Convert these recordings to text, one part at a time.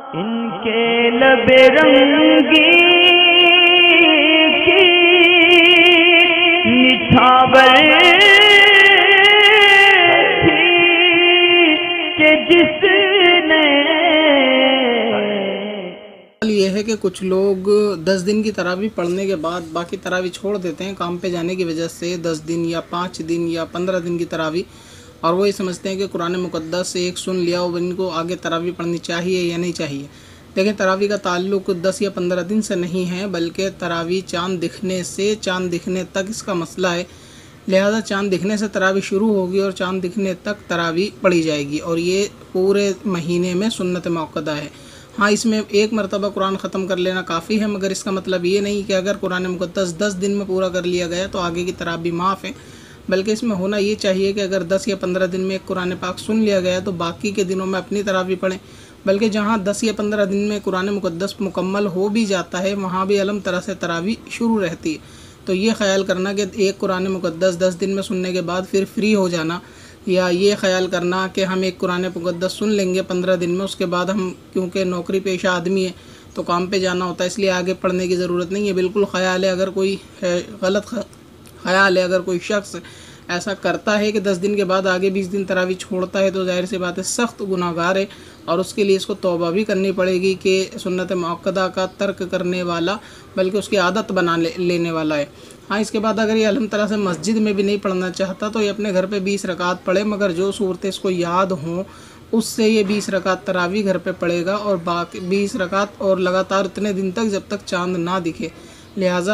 इनके लबे रंगी की निछावर थी कि जिसने। ये है कि कुछ लोग 10 दिन की तरावी पढ़ने के बाद बाकी तरावी छोड़ देते हैं काम पे जाने की वजह से। 10 दिन या 5 दिन या 15 दिन की तरावी, और वो ये समझते हैं कि कुरान मुक़द्दस से एक सुन लिया और इनको आगे तरावी पढ़नी चाहिए या नहीं चाहिए। लेकिन तरावी का ताल्लुक 10 या 15 दिन से नहीं है, बल्कि तरावी चाँद दिखने से चाँद दिखने तक इसका मसला है। लिहाजा चाँद दिखने से तरावी शुरू होगी और चाँद दिखने तक तरावी पढ़ी जाएगी, और ये पूरे महीने में सुन्नत मौक़दा है। हाँ, इसमें एक मरतबा कुरान ख़त्म कर लेना काफ़ी है, मगर इसका मतलब ये नहीं कि अगर कुरान मुक़द्दस 10 दिन में पूरा कर लिया गया तो आगे की तरावी माफ़ है। बल्कि इसमें होना ये चाहिए कि अगर 10 या 15 दिन में एक कुरान पाक सुन लिया गया तो बाकी के दिनों में अपनी तरावी पढ़ें। बल्कि जहाँ 10 या 15 दिन में कुरान मुक़द्दस मुकम्मल हो भी जाता है, वहाँ भी अलम तरह से तरावी शुरू रहती है। तो ये ख्याल करना कि एक कुरान मुक़द्दस 10 दिन में सुनने के बाद फिर फ्री हो जाना, या ये ख्याल करना कि हम एक कुरान मुक़द्दस सुन लेंगे 15 दिन में, उसके बाद हम क्योंकि नौकरी पेशा आदमी है तो काम पे जाना होता है इसलिए आगे पढ़ने की ज़रूरत नहीं है, बिल्कुल ख्याल है। अगर कोई गलत ख्याल है, अगर कोई शख्स ऐसा करता है कि 10 दिन के बाद आगे 20 दिन तरावी छोड़ता है तो ज़ाहिर सी बात है सख्त गुनाहगार है, और उसके लिए इसको तौबा भी करनी पड़ेगी कि सुन्नत मुअक्कदा का तर्क करने वाला बल्कि उसकी आदत बना लेने वाला है। हाँ, इसके बाद अगर ये अलहम्दुलिल्लाह से मस्जिद में भी नहीं पढ़ना चाहता तो ये अपने घर पे 20 रकात पढ़े, मगर जो सूरतें इसको याद हों उससे ये 20 रकात तरावी घर पे पढ़ेगा, और बाकी 20 रकात और लगातार उतने दिन तक जब तक चाँद ना दिखे। लिहाजा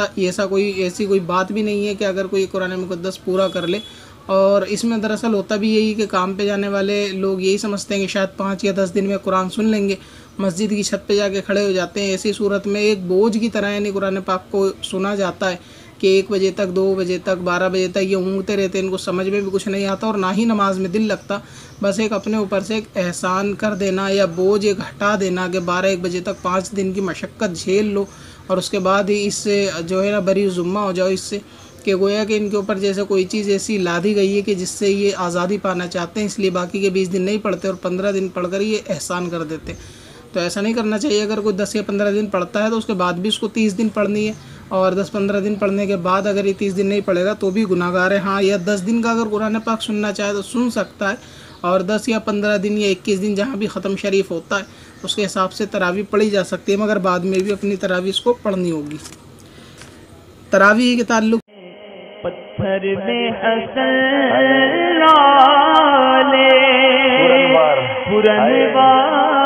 ऐसी कोई बात भी नहीं है कि अगर कोई कुरान मुक़द्दस पूरा कर ले। और इसमें दरअसल होता भी यही कि काम पे जाने वाले लोग यही समझते हैं कि शायद 5 या 10 दिन में कुरान सुन लेंगे, मस्जिद की छत पे जाके खड़े हो जाते हैं। ऐसी सूरत में एक बोझ की तरह यानी कुरान पाक को सुना जाता है कि 1 बजे तक, 2 बजे तक, 12 बजे तक ये ऊँगते रहते हैं, इनको समझ में भी कुछ नहीं आता और ना ही नमाज में दिल लगता। बस एक अपने ऊपर से एक एहसान कर देना या बोझ एक हटा देना कि 12-1 बजे तक 5 दिन की मशक्क़त झेल लो और उसके बाद ही इससे जो है ना बरी ज़ुम्मा हो जाओ इससे, कि गोया कि इनके ऊपर जैसे कोई चीज़ ऐसी ला दी गई है कि जिससे ये आज़ादी पाना चाहते हैं, इसलिए बाकी के 20 दिन नहीं पढ़ते और 15 दिन पढ़कर ये एहसान कर देते हैं। तो ऐसा नहीं करना चाहिए। अगर कोई 10 या 15 दिन पढ़ता है तो उसके बाद भी उसको 30 दिन पढ़नी है, और 10-15 दिन पढ़ने के बाद अगर ये 30 दिन नहीं पढ़ेगा तो भी गुनाहगार है। हाँ, या 10 दिन का अगर कुरान पाक सुनना चाहे तो सुन सकता है, और 10 या 15 दिन या 21 दिन जहाँ भी ख़त्म शरीफ होता है उसके हिसाब से तरावी पढ़ी जा सकती है, मगर बाद में भी अपनी तरावी इसको पढ़नी होगी। तरावी के ताल्लुक पत्थर में हसन लाले पुरनवार